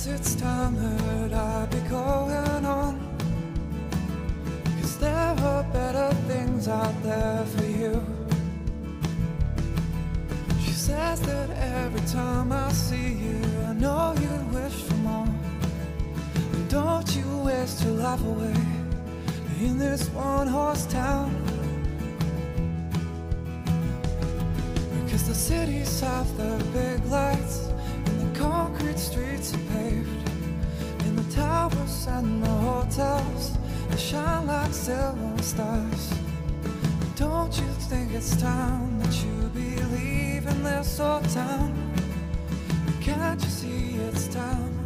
it's time that I be going on, 'cause there are better things out there for you. She says that every time I see you, I know you wish for more. And don't you waste your life away in this one-horse town, because the cities have their big lights and the concrete streets are paved, and the towers and the hotels, they shine like silver stars. Don't you think it's time that you be leaving this old town? Can't you see it's time